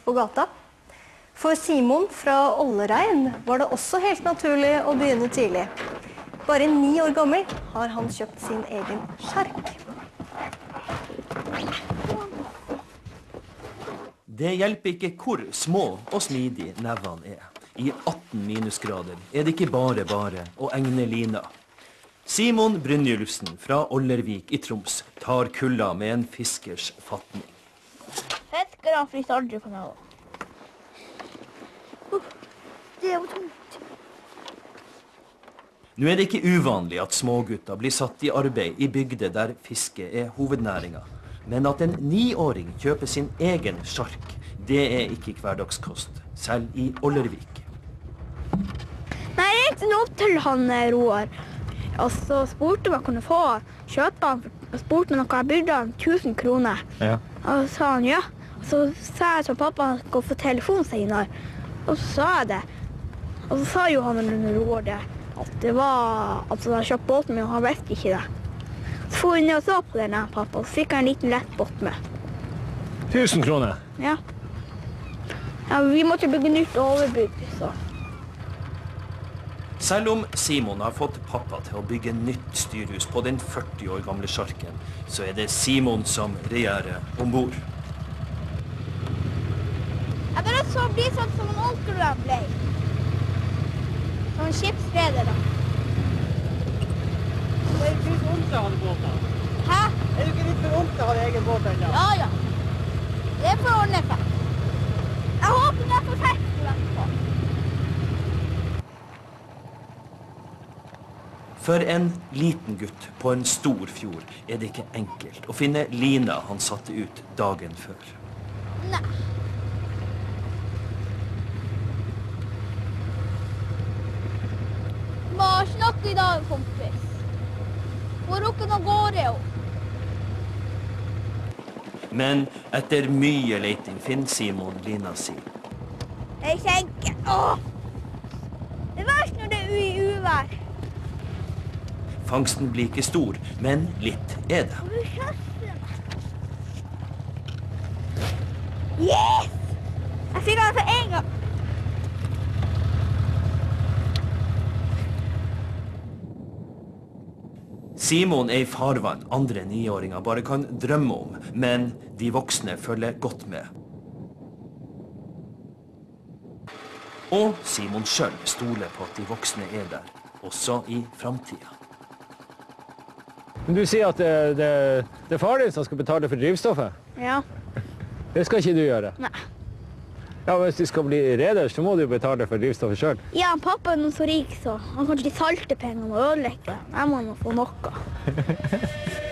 på gata. For Simon fra Ollerein var det også helt naturlig å begynne tidlig. Bare 9 år gammel har han kjøpt sin egen sjark. Det hjelper ikke hvor små og smidig nevene er. I 18 minusgrader er det ikke bare å egne lina. Simon Brynjulfsen fra Ollervik i Troms tar kulda med en fiskers fatning. Fiskerne flytter aldri på noe. Det er jo tungt. Nå er det ikke uvanlig at smågutter blir satt i arbeid i bygder der fiske er hovednæringa. Men at en 9-åring kjøper sin egen sjark, det er ikke hverdagskost, selv i Ollervik. Nei, jeg ringte nå til han Roar, og så spurte om jeg kunne få kjøpe han, og spurte noe jeg burde han 1000 kroner. Ja. Og så sa han ja. Så sa jeg til pappa at han skulle få telefon senere, og så sa jeg det. Og så sa jo han Roar det, at det var, altså han kjøpt båten min, og han visste ikke det. Så får vi ned og så på den her, pappa, og så fikk jeg en liten lett båt med. 1000 kroner? Ja. Ja, vi måtte bygge nytt overbygg, så. Selv om Simon har fått pappa til å bygge nytt styrhus på den 40 år gamle sjarken, så er det Simon som regjerer ombord. Jeg bare så bli sånn som en onkel han ble. Som en skipsreder da. Er du ikke litt vondt å ha båten? Hæ? Er du ikke litt for vondt å ha egen båt ennå? Ja, ja. Det får ordne seg. Jeg håper det er for fett å vente på. For en liten gutt på en stor fjord er det ikke enkelt å finne lina han satte ut dagen før. Nei. Hva snakker i dag, kompis? Hvor rukken av gårde jo? Men etter mye leiting finner Simon lina si. Jeg tenker, åh! Det er verst når det er uvær. Fangsten blir ikke stor, men litt er det. Yes! Jeg fikk den for en gang. Simon er i farvann andre 9-åringer bare kan drømme om, men de voksne følger godt med. Og Simon selv stoler på at de voksne er der, også i fremtiden. Men du sier at det er far din som skal betale for drivstoffet? Ja. Det skal ikke du gjøre? Nei. Ja, hvis du skal bli reder, så må du betale for drivstoffet selv. Ja, pappa er noe så rik, så han kan ikke salte pengene og ødelegge. Jeg må nå få noe.